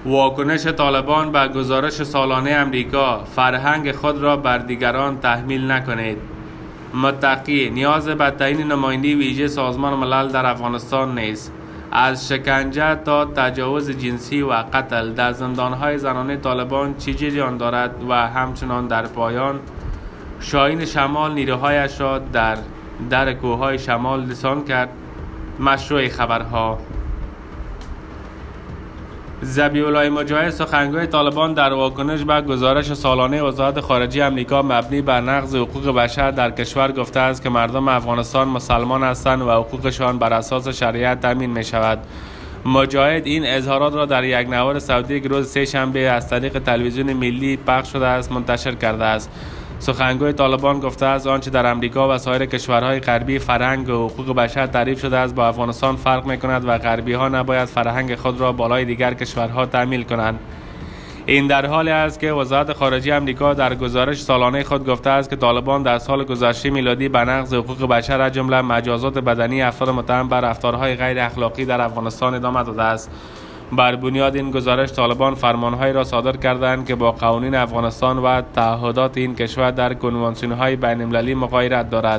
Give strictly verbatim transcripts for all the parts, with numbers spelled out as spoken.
واکنش طالبان به گزارش سالانه امریکا: فرهنگ خود را بر دیگران تحمیل نکنید. متقی: نیاز به تعیین نماینده ویژه سازمان ملل در افغانستان نیست. از شکنجه تا تجاوز جنسی و قتل در زندانهای زنانه طالبان چه جریان دارد؟ و همچنان در پایان، شاهین شمال نیروهایش را در در کوههای شمال رسان کرد. مشروع خبرها. ذبیح الله مجاهد، سخنگوی طالبان، در واکنش به گزارش سالانه وزارت خارجه آمریکا مبنی بر نقض حقوق بشر در کشور گفته است که مردم افغانستان مسلمان هستند و حقوقشان بر اساس شریعت تامین می شود. مجاهد این اظهارات را در یک نوار صوتی که روز سه شنبه از طریق تلویزیون ملی پخش شده است منتشر کرده است. سخنگوی طالبان گفته است آنچه در امریکا و سایر کشورهای غربی فرهنگ و حقوق بشر تعریف شده است با افغانستان فرق می‌کند و غربی ها نباید فرهنگ خود را بالای دیگر کشورها تحمیل کنند. این در حالی است که وزارت خارجه آمریکا در گزارش سالانه خود گفته است که طالبان در سال گذشته میلادی به نقض حقوق بشر از جمله مجازات بدنی افراد متهم بر رفتارهای غیر اخلاقی در افغانستان ادامه داده است. بر بنیاد این گزارش طالبان فرمانهایی را صادر کردند که با قوانین افغانستان و تعهدات این کشور در کنوانسیون‌های بین‌المللی مغایرت دارد.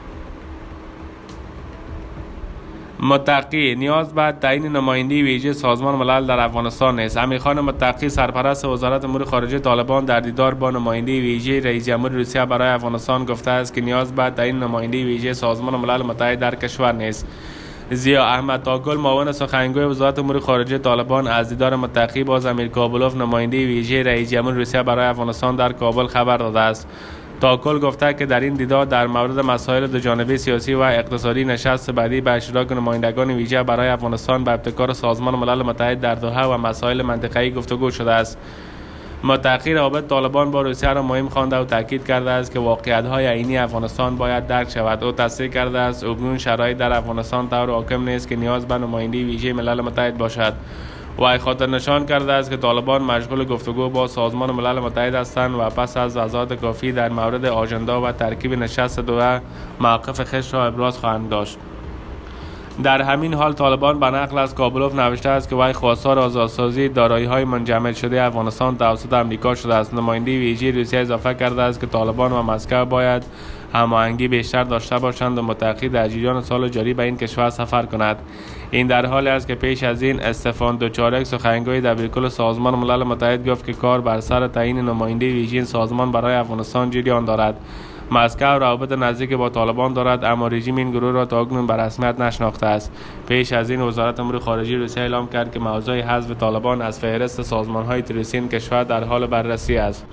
متقی: نیاز به تعیین نماینده ویژه سازمان ملل در افغانستان نیست. امیرخان متقی، سرپرست وزارت امور خارجه طالبان، در دیدار با نماینده ویژه رئیس جمهور روسیه برای افغانستان گفته است که نیاز به تعیین نماینده ویژه سازمان ملل متحد در کشور نیست. ضیا احمد تاکل، معاون سخنگوی وزارت امور خارجه طالبان، از دیدار متقی با امیر کابلوف، نماینده ویژه رئیس جمهور روسیه برای افغانستان در کابل خبر داده است. تاکل گفته که در این دیدار در مورد مسائل دوجانبه سیاسی و اقتصادی نشست بعدی به اشتراک نمایندگان ویژه برای افغانستان به ابتکار سازمان ملل متحد در دوحه و مسائل منطقه‌ای گفتگو شده است. متقی روابط طالبان با روسیه را مهم خوانده و تاکید کرده است که واقعیت‌های عینی افغانستان باید درک شود. او تصریح کرده است اکنون شرایط در افغانستان طور حاکم نیست که نیاز به نماینده ویژه ملل متحد باشد. و خاطر نشان کرده است که طالبان مشغول گفتگو با سازمان ملل متحد هستند و پس از وضاحت کافی در مورد آژاندا و ترکیب نشست دوحه موقف خویش را ابراز خواهند داشت. در همین حال طالبان به نقل از کابلوف نوشته است که وی خواستار آزادسازی دارایی‌های منجمد شده افغانستان توسط آمریکا شده است. نماینده ویژه روسیه اضافه کرده است که طالبان و مسکو باید هماهنگی بیشتر داشته باشند و متقی در جریان سال جاری به این کشور سفر کند. این در حالی است که پیش از این استفان دوچارک، سخنگوی دبیرکل سازمان ملل متحد، گفت که کار بر سر تعیین نماینده ویژه سازمان برای افغانستان جریان دارد. مسکو روابط نزدیک با طالبان دارد اما رژیم این گروه را تا اکنون به رسمیت نشناخته است. پیش از این وزارت امور خارجه روسیه اعلام کرد که موضوع حذف طالبان از فهرست سازمان‌های تروریستی این کشور در حال بررسی است.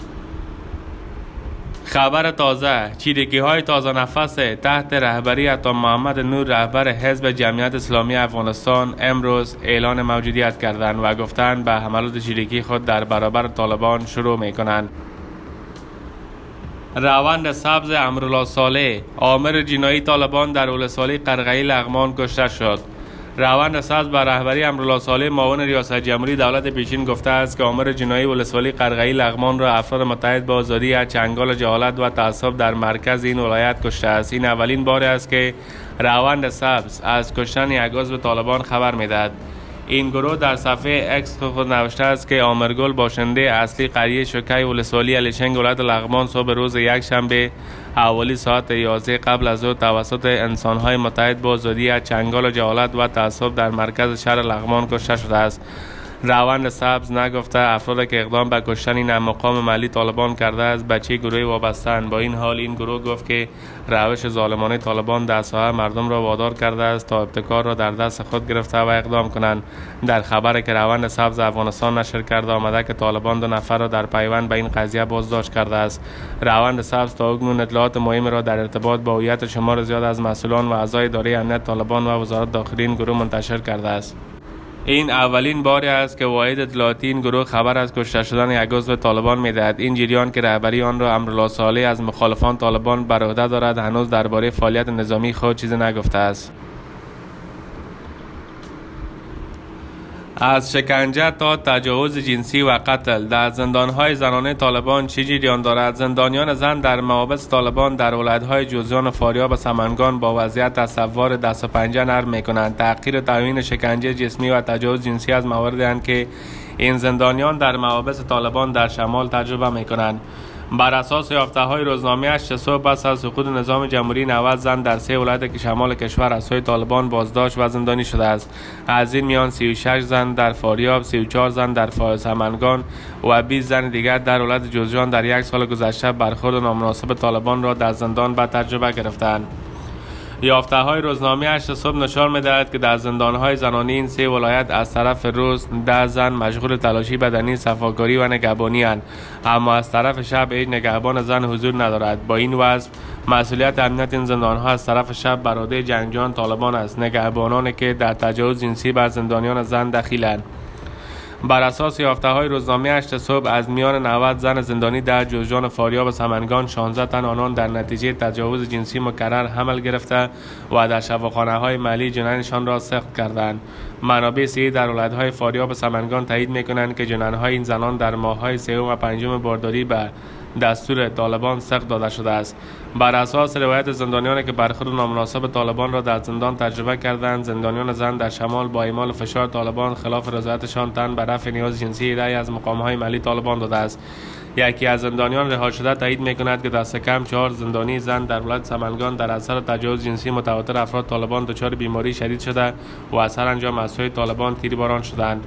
خبر تازه: چیرگی‌های تازه نفس تحت رهبری عطا محمد نور، رهبر حزب جمعیت اسلامی افغانستان، امروز اعلان موجودیت کردند و گفتند به حملات چیرگی خود در برابر طالبان شروع می‌کنند. روند سبز امرالله صالح، آمر جنایی طالبان در ولسوالی قرقی لغمان کشته شد. روند سبز به رهبری امرالله صالح، معاون ریاست جمهوری دولت پیشین، گفته است که آمر جنایی ولسوالی قرقی لغمان را افراد متحد به آزادی از چنگال جهالت و تعصب در مرکز این ولایت کشته است. این اولین بار است که روند سبز از کشتن یک عضو طالبان خبر میدهد. این گروه در صفحه اکس خود نوشته است که آمرگل، باشنده اصلی قریه شوکی ولسوالی علیشنگ ولایت لغمان، صبح روز یک شنبه حوالی ساعت یازده قبل از ظهر توسط انسان‌های متحد با آزادی از چنگال جهالت و تعصب در مرکز شهر لغمان کشته شده است. روند سبز نگفته افراد که اقدام به کشتن این مقام ملی طالبان کرده است به چه گروهی وابسته‌اند. با این حال این گروه گفت که روش ظالمانه طالبان در ساحه مردم را وادار کرده است تا ابتکار را در دست خود گرفته و اقدام کنند. در خبری که روند سبز افغانستان نشر کرده آمده که طالبان دو نفر را در پیوند به این قضیه بازداشت کرده است. روند سبز تا اکنون اطلاعات مهمی را در ارتباط با هویت شمار زیاد از مسئولان و اعضای اداره امنیت طالبان و وزارت داخلی این گروه منتشر کرده است. این اولین باری است که واحد اطلاعاتی این گروه خبر از کشته شدن یک عضو طالبان می‌دهد. این جریان که رهبری آن را امرالله صالح از مخالفان طالبان بر عهده دارد هنوز درباره فعالیت نظامی خود چیزی نگفته است. از شکنجه تا تجاوز جنسی و قتل در زندانهای زنانه طالبان چه جریان دارد؟ زندانیان زن در محابس طالبان در ولایت‌های جوزجان و فاریاب و سمنگان با وضعیت تصور دست و پنجه نرم می‌کنند. تحقیر تعیین شکنجه جسمی و تجاوز جنسی از مواردی اند که این زندانیان در محابس طالبان در شمال تجربه می‌کنند. بر اساس یافته‌های روزنامه هشت صبح پس از سقوط نظام جمهوری نود زن در سه ولایت شمال کشور از سوی طالبان بازداشت و زندانی شده است. از این میان سی و شش زن در فاریاب، سی و چهار زن در سمنگان و بیست زن دیگر در ولایت جوزجان در یک سال گذشته برخورد نامناسب طالبان را در زندان به تجربه گرفتند. یافته‌های روزنامه هشت صبح نشان می‌دهد که در زندان‌های زنانی این سه ولایت از طرف روز ده زن مشغول تلاشی بدنی، صفاکاری و نگهبانی اند، اما از طرف شب هیچ نگهبان زن حضور ندارد. با این وضع مسئولیت امنیت این زندان‌ها از طرف شب بر عهده جنگجویان طالبان است، نگهبانانی که در تجاوز جنسی بر زندانیان زن دخیلند. بر اساس یافته‌های روزنامه هشت صبح از میان نود زن زندانی در جوزجان و فاریاب و سمنگان شانزده تن آنان در نتیجه تجاوز جنسی مکرر حمل گرفته و در شفاخانه‌های محلی جنینشان را سقط کردند. منابع صحی در ولایت‌های فاریاب و سمنگان تایید می‌کنند که جنین‌های این زنان در ماه‌های سوم و پنجم بارداری به دستور طالبان سقط داده شده است. بر اساس روایت زندانیانی که برخورد نامناسب طالبان را در زندان تجربه کردند، زندانیان زن در شمال با اعمال فشار طالبان خلاف رضایتشان تن به رفع نیاز جنسی رأی از مقام‌های محلی طالبان داده است. یکی از زندانیان رها شده تایید می‌کند که دست کم چهار زندانی زن در ولایت سمنگان در اثر تجاوز جنسی متواتر افراد طالبان دچار بیماری شدید شده و از هر انجام از سوی طالبان تیرباران شدند.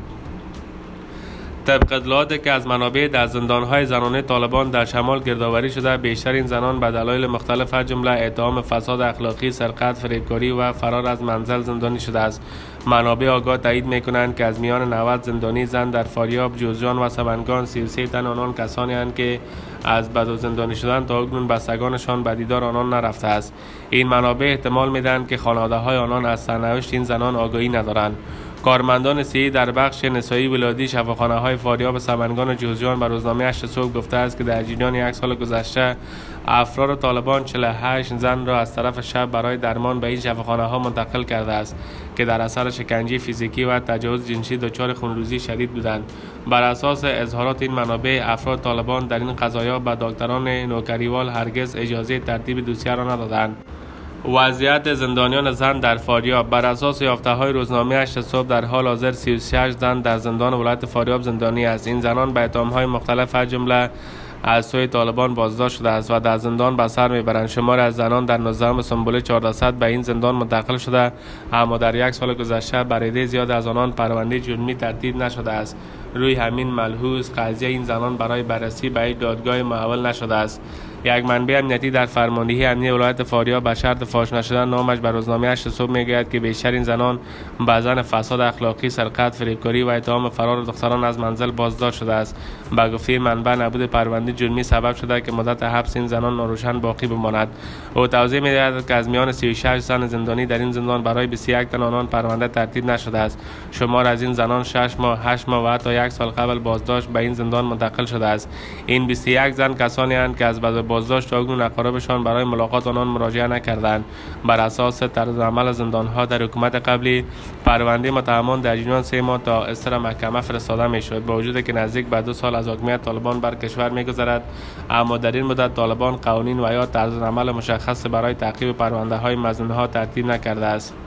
طبق اطلاعاتی که از منابع در زندان‌های زنانه طالبان در شمال گردآوری شده، بیشتر این زنان به دلایل مختلف از جمله اتهام فساد اخلاقی، سرقت، فریبکاری و فرار از منزل زندانی شده است. منابع آگاه تایید می‌کنند که از میان نود زندانی زن در فاریاب، جوزجان و سمنگان سی و سه تن آنان کسانی اند که از بدو زندانی شدن تا اکنون بستگانشان به دیدار آنان نرفته است. این منابع احتمال می‌دهند که خانواده‌های آنان از سرنوشت این زنان آگاهی ندارند. کارمندان صحی در بخش نسایی ولادی شفاخانه‌های فاریاب، سمنگان و جوزجان به روزنامه هشت صبح گفته است که در جریان یک سال گذشته افراد طالبان چهل و هشت زن را از طرف شب برای درمان به این شفاخانه‌ها منتقل کرده است که در اثر شکنجه فیزیکی و تجاوز جنسی دچار خونریزی شدید بودند. بر اساس اظهارات این منابع، افراد طالبان در این قضایا به دکتران نوکریوال هرگز اجازه ترتیب دوسیه را ندادند. وضعیت زندانیان زن در فاریاب: بر اساس یافته‌های روزنامه هشت صبح در حال حاضر سی و شش زن در زندان ولایت فاریاب زندانی است. این زنان به اتهام‌های مختلف از جمله از سوی طالبان بازداشت شده است و در زندان به سر میبرند. شمار از زنان در نوزدهم سنبل چهارصد به این زندان منتقل شده، اما در یک سال گذشته بر عده زیاد از آنان پرونده جرمی ترتیب نشده است. روی همین ملحوظ قضیه این زنان برای بررسی به یک دادگاه محول نشده است. یک منبع امنیتی در فرماندهی امنیت ولایت فاریاب به شرط فاش نشدن نامش بر روزنامه هشت صبح میگوید که بیشتر این زنان بعضن فساد اخلاقی، سرقت، فریبکاری و اتهام فرار دختران از منزل بازداشت شده است. به گفته منبع، نبود پرونده جرمی سبب شده که مدت حبس این زنان ناروشن باقی بماند. او توضیح می‌دهد که از میان سی و شش زن زندانی در این زندان برای بیست و یک تن آنان پرونده ترتیب نشده است. شمار از این زنان شش ماه، هشت ماه و حتی یک سال قبل بازداشت به این زندان منتقل شده است. این بیست و یک زن کسانی اند که از بعد بازداشت اکنون اقاربشان برای ملاقات آنان مراجعه نکردند. بر اساس طرز عمل زندان‌ها در حکومت قبلی، پرونده متهمان در جریان سه ماه تا استر محکمه فرستاده می‌شد. با وجود که نزدیک به دو سال از حاکمیت طالبان بر کشور می‌گذرد، اما در این مدت طالبان قوانین و یا طرز عمل مشخص برای تعقیب پرونده‌های مظنون‌ها ترتیب نکرده است.